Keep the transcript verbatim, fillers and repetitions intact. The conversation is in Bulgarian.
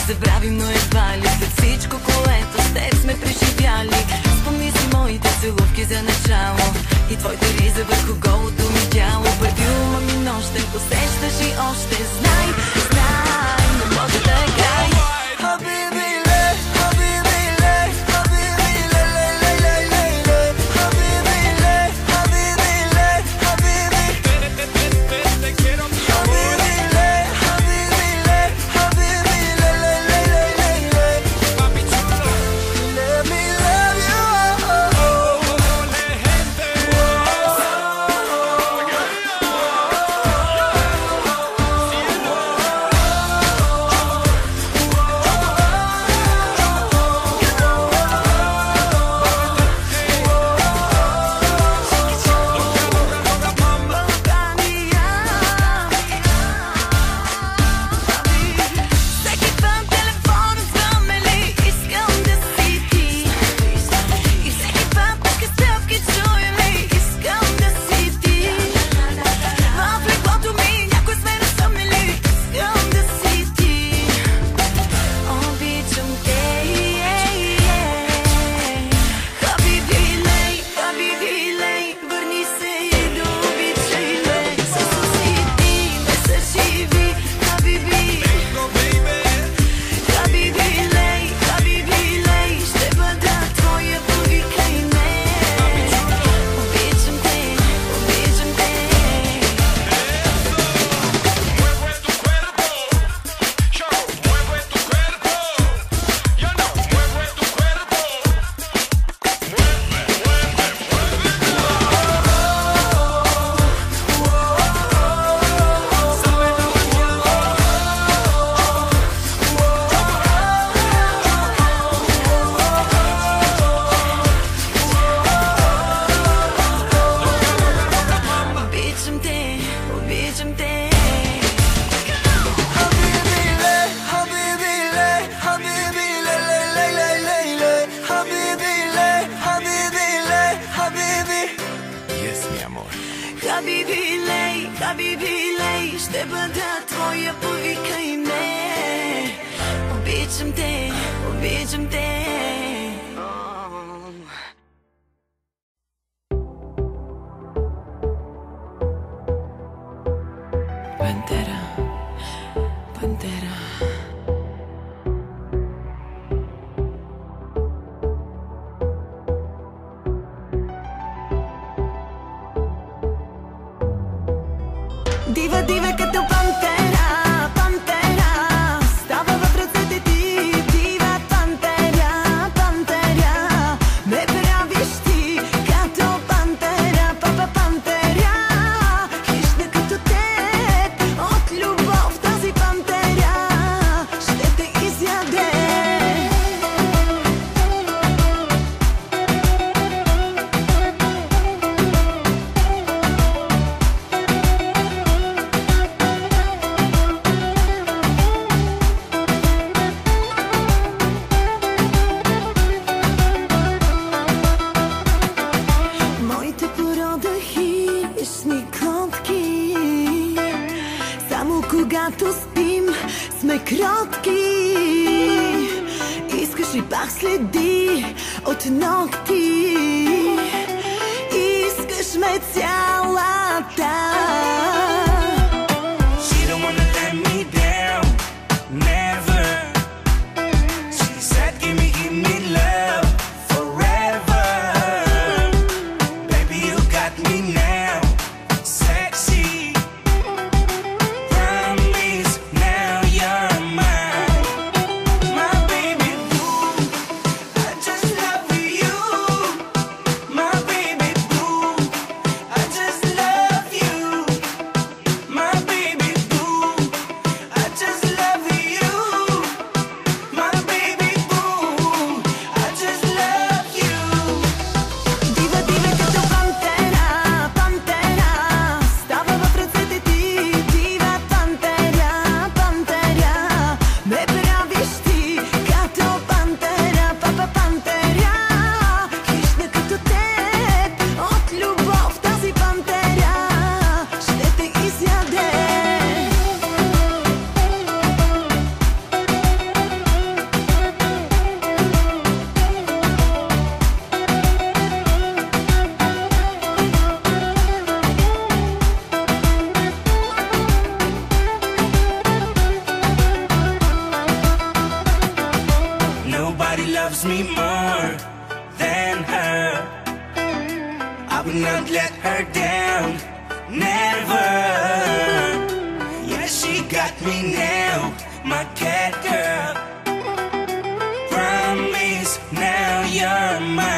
забравим, но едва ли след всичко, което с теб сме преживяли. Спомни си моите целувки за начало и твоите риза върху голото ми тяло. Първи ума ми нощем, усещаш и още знай, знай, не може да е край. Хабиби, ле, хабиби, ле, хабиби, ле, ле, ле, ле, ле, ле, хабиби, ле, хабиби, ле, хабиби, te quiero mi amor. Habibi le, habibi le, habibi le, le, le, le, le, le, papi chulo, let me love you, oh, oh, oh, le gente, oh, oh, всеки път телефона звънне ли, искам да си ти. И всеки път пуска стъпки чуя ли, искам да си ти. В леглото ми някой сме разсъмнали, искам да си ти. Обичам те, хабиби лей, хабиби лей, върни се и да обичай ме. С усите не са живи, хабиби. Habibi lei, habibi lei, ще бъда твоя, повикай ме. Обичам те, обичам те. Mueve tu cuerpo, yo mueve tu cuerpo, yo no mueve tu cuerpo, mueve, mueve, mueve. Sabe la Обичам те, обичам те. Habibi le, habibi le, habibi le, le, le, le, le, le, habibi le, habibi le, habibi. Yes, mi amor. Habibi lei, habibi lei, ще бъда твоя, повикай ме. Обичам те, обичам те. Пантера, пантера. Дива, дива като пантера, пантера, става в ръцете ти, дива пантера, пантера, ме правиш ти като пантера, папа пантера, хищна като теб, от любов тази пантера ще те изяде. Моите порода хищни котки, само когато спим сме кротки. Искаш ли пак следи от ногти? Искаш ме цялата. She don't wanna let me down, never. She said, give me, give me love forever. Baby, you got me now, sexy. Promise, now you're mine. My baby boo, I just love you. My baby boo, I just love you. loves me more than her. I will not let her down, never. Yeah, she got me now, my cat girl. Promise now you're mine.